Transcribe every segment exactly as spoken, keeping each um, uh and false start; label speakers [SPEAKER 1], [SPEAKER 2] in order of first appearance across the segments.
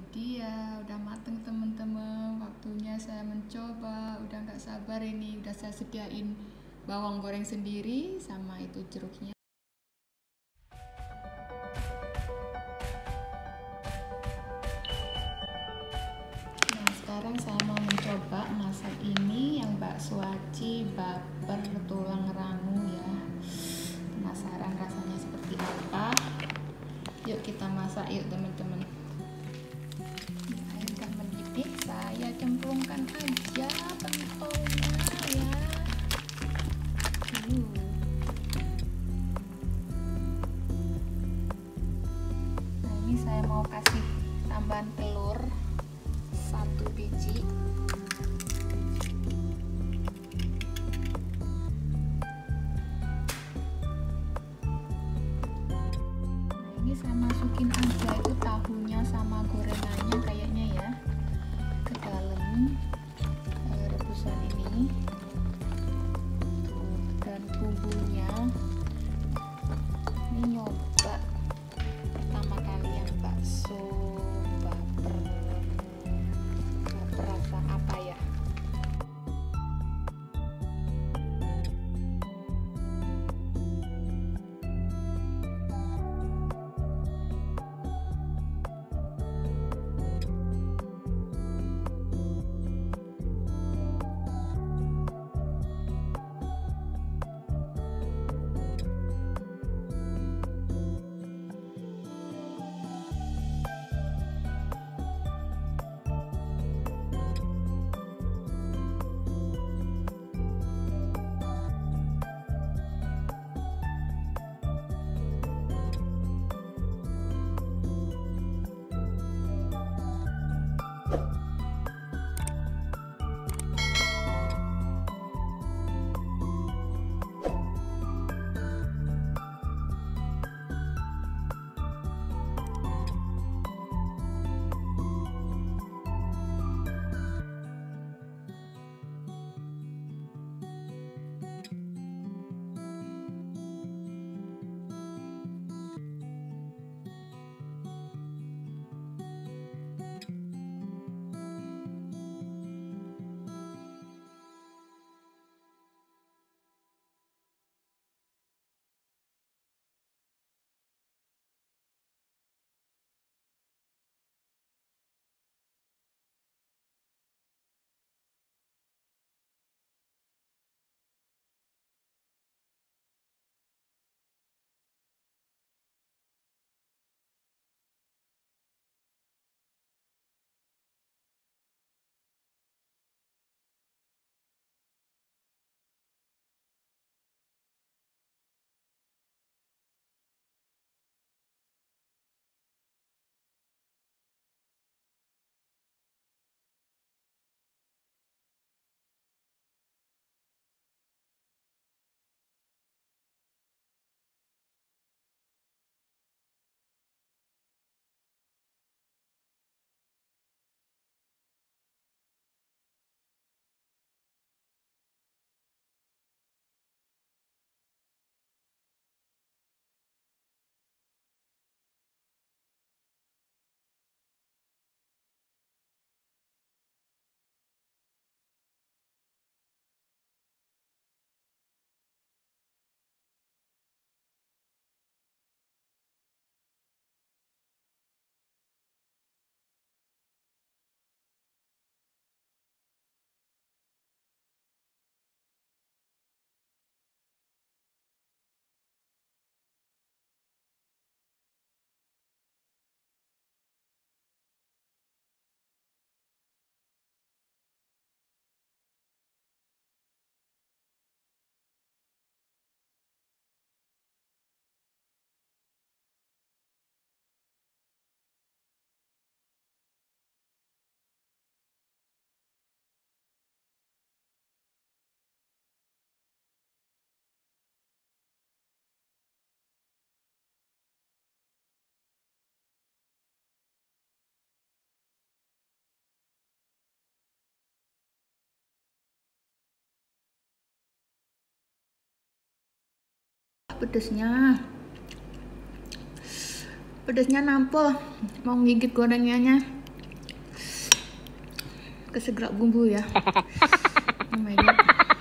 [SPEAKER 1] dia, udah mateng temen-temen. Waktunya saya mencoba, udah nggak sabar ini. Udah saya sediain bawang goreng sendiri sama itu jeruknya. Nah, sekarang saya mau mencoba masak ini yang bakso aci baper tulang rangu ya. Penasaran rasanya seperti apa? Yuk kita masak yuk teman-teman. Air udah mendidih, saya cemplungkan aja pentolnya ya. Uh. Nah, ini saya mau kasih tambahan telur satu biji. Nah, ini saya masukin aja itu tahunya sama gorengannya kayaknya ya ke dalam rebusan ini. Dan bumbunya ini nyoba pertama kali yang bakso baper. Baper rasa apa ya? Pedesnya pedesnya nampol, mau gigit gorengannya. kesegerak bumbu ya. Oh my god.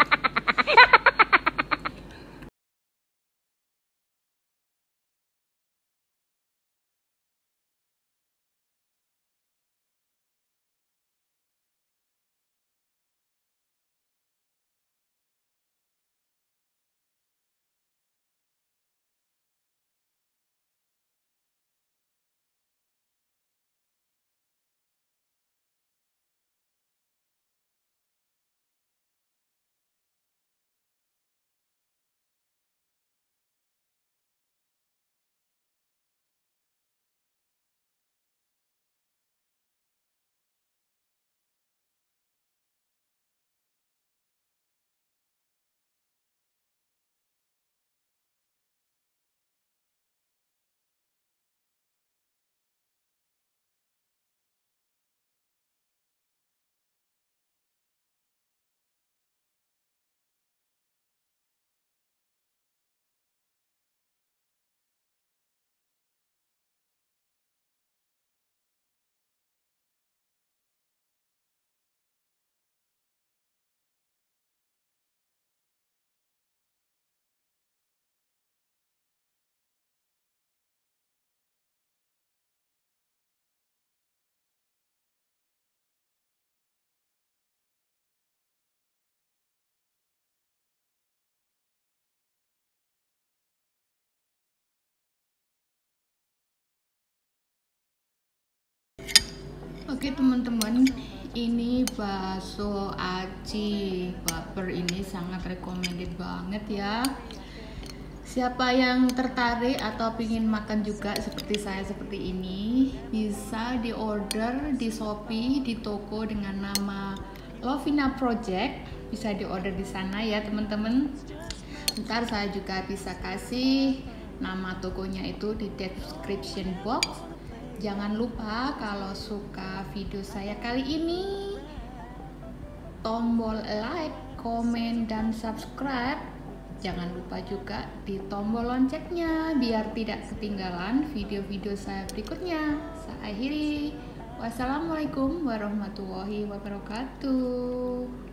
[SPEAKER 1] Oke teman-teman, ini bakso aci baper ini sangat recommended banget ya. Siapa yang tertarik atau ingin makan juga seperti saya seperti ini, bisa di order di Shopee di toko dengan nama Lovina Project. Bisa di order di sana ya teman-teman. Ntar saya juga bisa kasih nama tokonya itu di description box. Jangan lupa kalau suka video saya kali ini, tombol like, komen, dan subscribe. Jangan lupa juga di tombol loncengnya biar tidak ketinggalan video-video saya berikutnya. Saya akhiri. Wassalamualaikum warahmatullahi wabarakatuh.